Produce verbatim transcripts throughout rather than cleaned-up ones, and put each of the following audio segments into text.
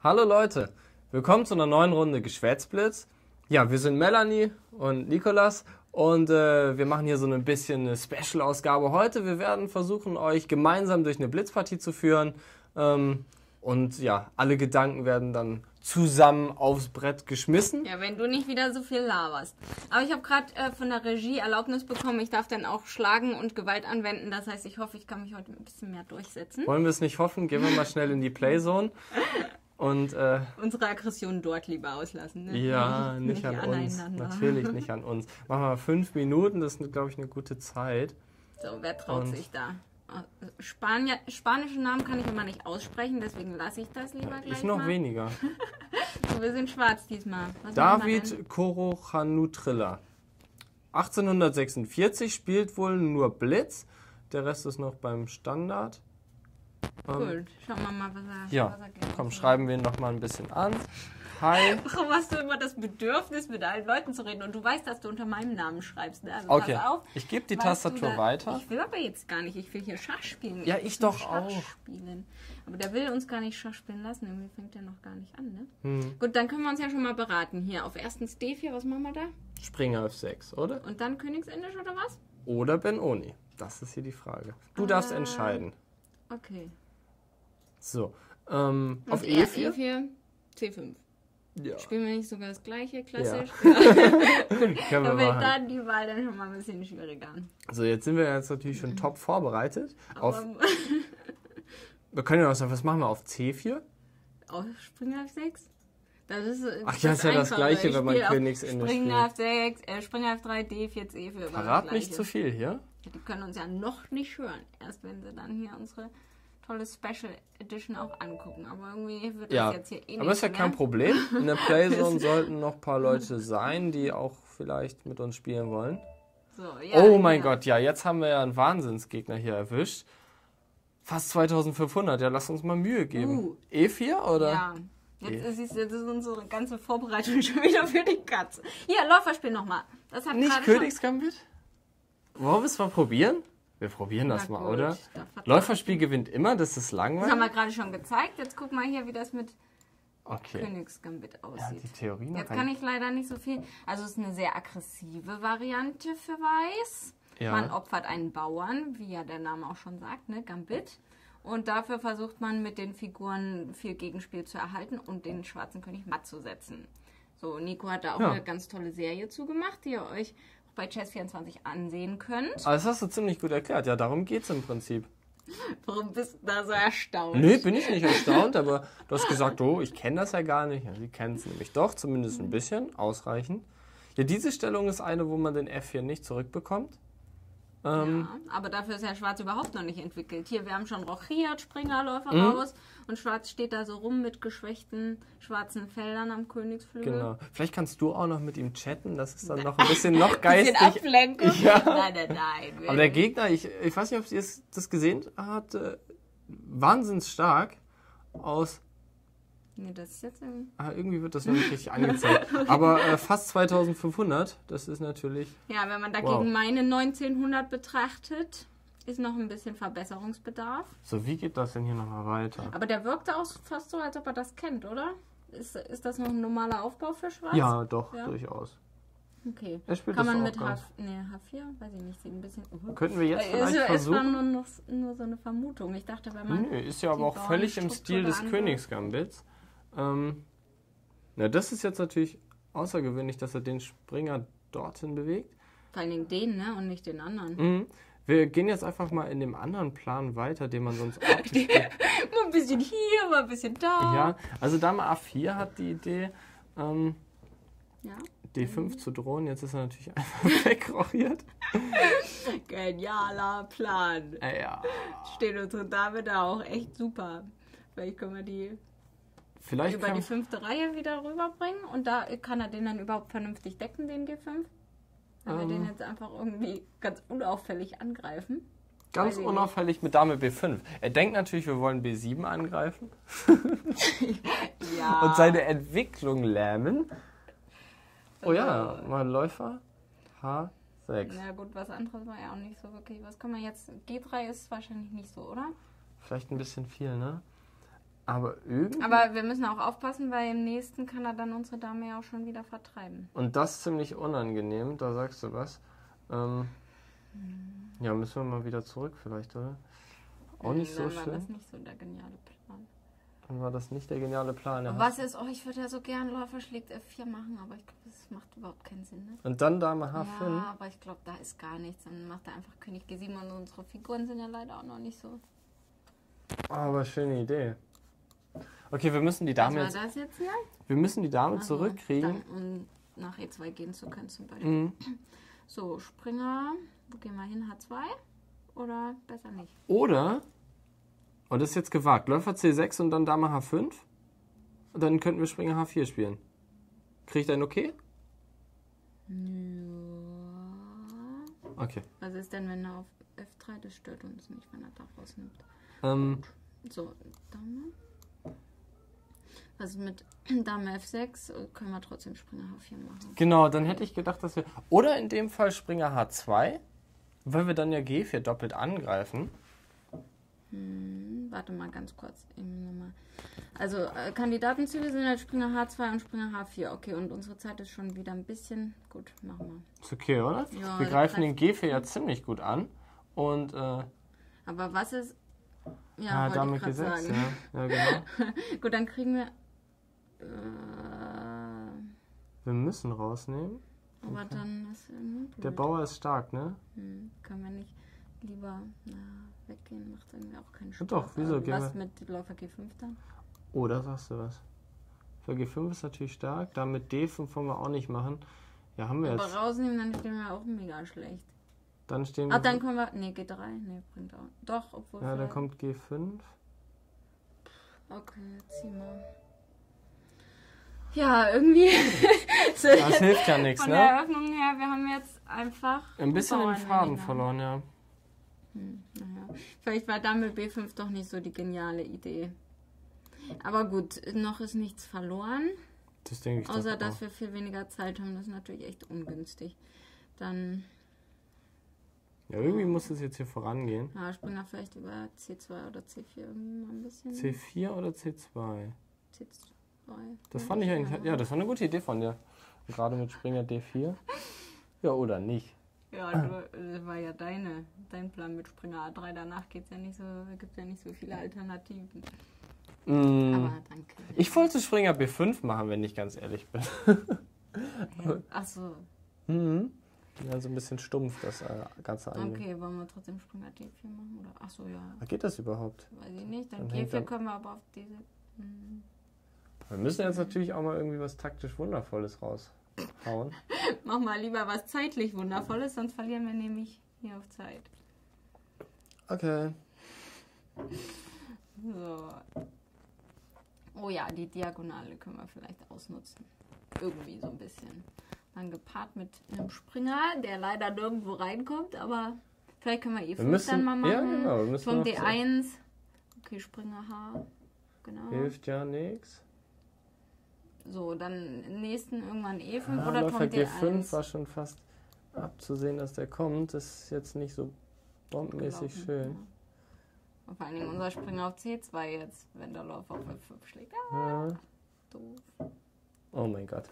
Hallo Leute, willkommen zu einer neuen Runde Geschwätzblitz. Ja, wir sind Melanie und Nikolas und äh, wir machen hier so ein bisschen eine Special-Ausgabe heute. Wir werden versuchen, euch gemeinsam durch eine Blitzpartie zu führen ähm, und ja, alle Gedanken werden dann zusammen aufs Brett geschmissen. Ja, wenn du nicht wieder so viel laberst. Aber ich habe gerade äh, von der Regie Erlaubnis bekommen, ich darf dann auch schlagen und Gewalt anwenden. Das heißt, ich hoffe, ich kann mich heute ein bisschen mehr durchsetzen. Wollen wir es nicht hoffen? Gehen wir mal schnell in die Playzone. Und, äh, unsere Aggression dort lieber auslassen. Ne? Ja, nicht, nicht an uns. Natürlich nicht an uns. Machen wir mal fünf Minuten, das ist, glaube ich, eine gute Zeit. So, wer traut Und sich da? Spanier, spanische Namen kann ich immer nicht aussprechen, deswegen lasse ich das lieber gleich Ich noch mal. weniger. So, wir sind schwarz diesmal. Was machen wir denn? David Corojanutrilla. achtzehnhundertsechsundvierzig, spielt wohl nur Blitz. Der Rest ist noch beim Standard. Gut, schauen wir mal, was er, Ja, was er gerne komm, will. schreiben wir ihn noch mal ein bisschen an. Hi. Warum hast du immer das Bedürfnis, mit allen Leuten zu reden? Und du weißt, dass du unter meinem Namen schreibst. Ne? Also Okay, pass auf. ich gebe die Weißt du Tastatur da- weiter. Ich will aber jetzt gar nicht. Ich will hier Schach spielen. Ja, will ich nur doch Schach auch. Spielen. Aber der will uns gar nicht Schach spielen lassen. Irgendwie fängt der noch gar nicht an, ne? Hm. Gut, dann können wir uns ja schon mal beraten. Hier auf erstens D vier, was machen wir da? Springer F sechs, oder? Und dann Königsindisch oder was? Oder Benoni? Das ist hier die Frage. Du darfst Äh, entscheiden. Okay. So, ähm, auf Und E er- vier? E vier, C fünf. Ja, Spielen wir nicht sogar das gleiche, klassisch? können wir Da wird machen. dann die Wahl dann schon mal ein bisschen schwieriger. So, jetzt sind wir jetzt natürlich schon top vorbereitet. Auf, Aber wir können ja noch sagen, was machen wir auf C vier? auf Springer F sechs? Das ist, Ach ja, ist ja das Einfache. Gleiche, Ich wenn man spiel auf Königsindisch Springer spielt. F sechs, äh, Springer F drei, D vier, C vier. Verrat nicht zu viel hier. Die können uns ja noch nicht hören. Erst wenn sie dann hier unsere tolle Special Edition auch angucken. Aber irgendwie wird Ja, das jetzt hier eh aber ist ja nichts kein mehr. Problem. In der Playzone sollten noch ein paar Leute sein, die auch vielleicht mit uns spielen wollen. So, ja, Oh mein ja. Gott, ja, jetzt haben wir ja einen Wahnsinnsgegner hier erwischt. Fast zweitausendfünfhundert, ja, lass uns mal Mühe geben. Uh. E vier oder? Ja. Jetzt E. siehst du, jetzt ist unsere ganze Vorbereitung schon wieder für die Katze. Hier, Läuferspiel nochmal. Das hat Nicht gerade schon- Königsgambit? Wollen wir es mal probieren? Wir probieren das Na mal, gut, oder? da vertraue Läuferspiel gewinnt immer, das ist Das haben langweilig. wir gerade schon gezeigt. Jetzt guck mal hier, wie das mit Okay. Königsgambit Ja, aussieht. die Theorie noch Jetzt ein- kann ich leider nicht so viel. Also es ist eine sehr aggressive Variante für Weiß. Ja. Man opfert einen Bauern, wie ja der Name auch schon sagt, ne? Gambit. Und dafür versucht man mit den Figuren viel Gegenspiel zu erhalten und den schwarzen König matt zu setzen. So, Nico hat da auch Ja. eine ganz tolle Serie zugemacht, die ihr euch bei Chess vierundzwanzig ansehen könnt. Aber das hast du ziemlich gut erklärt. Ja, darum geht's im Prinzip. Warum bist du da so erstaunt? Nee, bin ich nicht erstaunt, aber du hast gesagt, oh, ich kenne das ja gar nicht. Ja, sie kennen es nämlich doch, zumindest ein bisschen, ausreichend. Ja, diese Stellung ist eine, wo man den F vier nicht zurückbekommt. Ähm, Ja, aber dafür ist ja Schwarz überhaupt noch nicht entwickelt. Hier, wir haben schon rochiert, Springerläufer Mhm. raus und Schwarz steht da so rum mit geschwächten schwarzen Feldern am Königsflügel. Genau. Vielleicht kannst du auch noch mit ihm chatten, das ist dann noch ein bisschen noch Bisschen geistig. Ablenkung. Ja. Nein, nein, nein. Aber der Gegner, ich, ich weiß nicht, ob ihr es- das gesehen habt, äh, wahnsinns stark aus. Nee, das ist jetzt irgendwie... Ah, irgendwie wird das noch nicht richtig angezeigt. Aber äh, fast zweitausendfünfhundert, das ist natürlich. Ja, wenn man dagegen Wow. meine neunzehnhundert betrachtet, ist noch ein bisschen Verbesserungsbedarf. So, wie geht das denn hier nochmal weiter? Aber der wirkte auch fast so, als ob er das kennt, oder? Ist, ist das noch ein normaler Aufbau für Schwarz? Ja, doch, Ja. durchaus. Okay. Er spielt Kann das man auch mit H, ganz. nee, H vier? Weiß ich nicht, sieht ein bisschen... Uh. Könnten wir jetzt Es, vielleicht es war versuchen? nur, noch, nur so eine Vermutung. Ich dachte, wenn man... Nö, ist ja aber die auch völlig im Bauernstruktur Stil des beantwortet. Königsgambits. Ähm, na, das ist jetzt natürlich außergewöhnlich, dass er den Springer dorthin bewegt. Vor allen Dingen den, ne? Und nicht den anderen. Mhm. Wir gehen jetzt einfach mal in dem anderen Plan weiter, den man sonst auch gespielt. Mal ein bisschen hier, mal ein bisschen da. Ja, also Dame A vier hat die Idee, ähm, Ja. D fünf zu drohen. Jetzt ist er natürlich einfach wegrochiert. Genialer Plan. Äh, ja. Steht unsere Dame da auch echt super. Vielleicht können wir die Vielleicht über kann, die fünfte Reihe wieder rüberbringen. Und da kann er den dann überhaupt vernünftig decken, den G fünf. Wenn wir Ähm. den jetzt einfach irgendwie ganz unauffällig angreifen. ganz weiß ich unauffällig mit Dame B fünf. Er denkt natürlich, wir wollen B sieben angreifen Ja. und seine Entwicklung lähmen. Oh ja, mal Läufer H sechs. Na gut, was anderes war ja auch nicht so wirklich. Was kann man jetzt... G drei ist wahrscheinlich nicht so, oder? Vielleicht ein bisschen viel, ne? Aber irgendwie... Aber wir müssen auch aufpassen, weil im nächsten kann er dann unsere Dame ja auch schon wieder vertreiben. Und das ist ziemlich unangenehm, da sagst du was. Ähm, Hm. ja, müssen wir mal wieder zurück vielleicht, oder? Auch nicht so Dann war schön. das nicht so der geniale Plan. Dann war das nicht der geniale Plan. Ja. Was ist, oh, ich würde ja so gern Läufer schlägt F vier machen, aber ich glaube, das macht überhaupt keinen Sinn. Ne? Und dann Dame H fünf. Ja, aber ich glaube, da ist gar nichts. Dann macht er einfach König G sieben und unsere Figuren sind ja leider auch noch nicht so. Oh, aber schöne Idee. Okay, wir müssen die Dame Was war jetzt, das jetzt hier? wir müssen die Dame Ach so, zurückkriegen. Dann, um nach E zwei gehen zu können zum Beispiel. Mhm. So, Springer, wo gehen wir hin? H zwei? Oder besser nicht? Oder, oh, das ist jetzt gewagt, Läufer C sechs und dann Dame H fünf. Und dann könnten wir Springer H vier spielen. Krieg ich dein okay? Ja. Okay. Was ist denn, wenn er auf F drei, das stört uns nicht, wenn er da rausnimmt. Ähm, So, Dame. Was ist mit Dame F sechs? Können wir trotzdem Springer H vier machen. genau, dann hätte ich gedacht, dass wir... Oder in dem Fall Springer H zwei, weil wir dann ja G vier doppelt angreifen. Hm, warte mal ganz kurz. Eben noch mal. Also, äh, Kandidatenziele sind halt Springer H zwei und Springer H vier. Okay, und unsere Zeit ist schon wieder ein bisschen... Gut, machen wir. Ist okay, oder? Ja, wir greifen den greift- G vier ja ziemlich gut an. Und, äh, Aber was ist... Ja, ah, wollte Dame ich G gerade sechs, sagen. ja. Ja, genau. Gut, dann kriegen wir... Äh, Wir müssen rausnehmen. aber Okay. dann ist irgendwie blöd. Der Bauer ist stark, ne? Hm, können wir nicht lieber na, weggehen? Macht irgendwie auch keinen Ja, Spaß. doch, wieso? Aber Gehen was wir- mit Läufer G fünf dann? Oh, da sagst du was. Für G fünf ist natürlich stark. Damit D fünf wollen wir auch nicht machen. Ja, haben wir Aber jetzt. rausnehmen, dann stehen wir auch mega schlecht. Dann stehen Ach, wir. dann können wir... Nee, G drei? Nee, bringt auch... Doch, obwohl... Ja, dann vielleicht- kommt G fünf. Okay, zieh mal. Ja, irgendwie... so Das jetzt hilft ja nichts, von der ne? Eröffnung her, wir haben jetzt einfach... Ein bisschen den Bauern Faden weniger. verloren, ja. Hm, naja. Vielleicht war damit B fünf doch nicht so die geniale Idee. Aber gut, noch ist nichts verloren. Das denke ich Außer, doch dass auch. wir viel weniger Zeit haben. Das ist natürlich echt ungünstig. Dann Ja, irgendwie muss es jetzt hier vorangehen. ja, springen wir vielleicht über C zwei oder C vier irgendwie mal ein bisschen. C vier oder C zwei? C zwei. Das Ja, fand ich ja. eigentlich. Ja, das war eine gute Idee von dir. Gerade mit Springer D vier. Ja, oder nicht. Ja, du, das war ja deine, dein Plan mit Springer A drei. Danach geht's ja nicht so, gibt ja nicht so viele Alternativen. Mm, Aber danke. ich wollte Springer B fünf machen, wenn ich ganz ehrlich bin. Ach so. Mhm. Ja, so ein bisschen stumpf, das äh, Ganze angehen. Okay, wollen wir trotzdem Springer D vier machen? Oder? Ach so, ja. Geht das überhaupt? Weiß ich nicht. Dann Dann G hängt vier dann- können wir aber auf diese... Hm. Wir müssen jetzt natürlich auch mal irgendwie was taktisch Wundervolles raushauen. Mach mal lieber was zeitlich Wundervolles, sonst verlieren wir nämlich hier auf Zeit. Okay. So. Oh ja, die Diagonale können wir vielleicht ausnutzen. Irgendwie so ein bisschen. Dann gepaart mit einem Springer, der leider nirgendwo reinkommt, aber vielleicht können wir E fünf Wir müssen, dann mal machen. ja, genau, wir müssen Vom noch D so- eins. Okay, Springer H. Genau. Hilft ja nichts. So, dann nächsten irgendwann E fünf Ah, oder Läufer Turm G D fünf eins. war schon fast abzusehen, dass der kommt. Das ist jetzt nicht so bombenmäßig gelaufen, schön. ja. Und vor allen Dingen unser Springer auf C zwei jetzt, wenn der Läufer auf F fünf schlägt. Ah, Ja. doof. Oh mein Gott.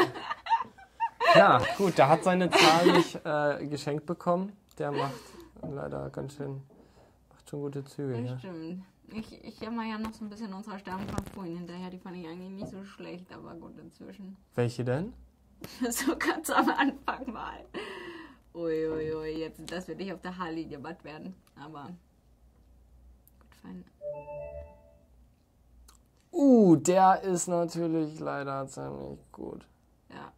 Ja, gut, der hat seine Zahl nicht äh, geschenkt bekommen. Der macht leider ganz schön, macht schon gute Züge. Das Ja. stimmt. Ich, ich jammer ja noch so ein bisschen unserer Sterne von vorhin hinterher. Die fand ich eigentlich nicht so schlecht, aber gut, inzwischen. Welche denn? So ganz am Anfang mal. Uiuiui, ui, ui, jetzt, das wird nicht auf der Haarlinie matt werden. Aber gut, fein. Uh, der ist natürlich leider ziemlich gut. Ja,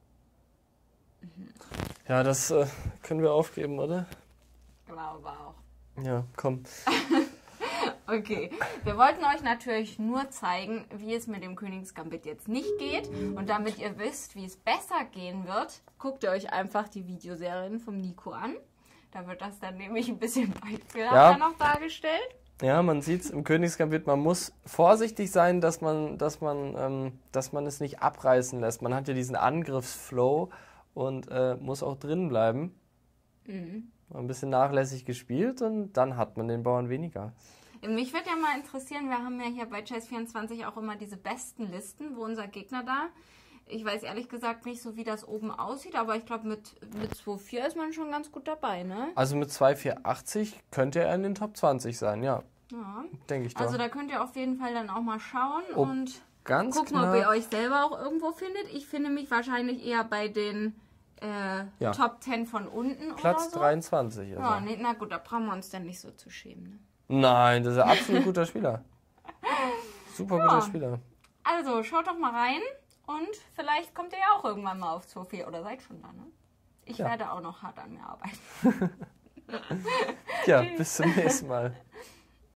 Ja, das äh, können wir aufgeben, oder? glaube auch. Ja, komm. Okay, wir wollten euch natürlich nur zeigen, wie es mit dem Königsgambit jetzt nicht geht. Und damit ihr wisst, wie es besser gehen wird, guckt ihr euch einfach die Videoserien vom Nico an. Da wird das dann nämlich ein bisschen beispielhafter Ja. noch dargestellt. Ja, man sieht es im Königsgambit, man muss vorsichtig sein, dass man, dass man, ähm, dass man es nicht abreißen lässt. Man hat ja diesen Angriffsflow und äh, muss auch drin bleiben. Mhm. Ein bisschen nachlässig gespielt und dann hat man den Bauern weniger. Mich würde ja mal interessieren, wir haben ja hier bei Chess vierundzwanzig auch immer diese besten Listen, wo unser Gegner da. Ich weiß ehrlich gesagt nicht so, wie das oben aussieht, aber ich glaube, mit, mit zwei Komma vier ist man schon ganz gut dabei, ne? Also mit zwei Komma vierhundertachtzig könnte er in den Top zwanzig sein, ja. Ja. Denke ich doch. Also da könnt ihr auf jeden Fall dann auch mal schauen Oh, und ganz gucken, knapp. ob ihr euch selber auch irgendwo findet. Ich finde mich wahrscheinlich eher bei den äh, Ja. Top zehn von unten Platz oder so. dreiundzwanzig. Also. Ja, nee, na gut, da brauchen wir uns dann nicht so zu schämen. Ne? Nein, das ist ein absolut guter Spieler. Super Ja. guter Spieler. Also, schaut doch mal rein und vielleicht kommt ihr ja auch irgendwann mal auf zwei Komma vier oder seid schon da, ne? Ich Ja. werde auch noch hart an mir arbeiten. Ja, bis zum nächsten Mal.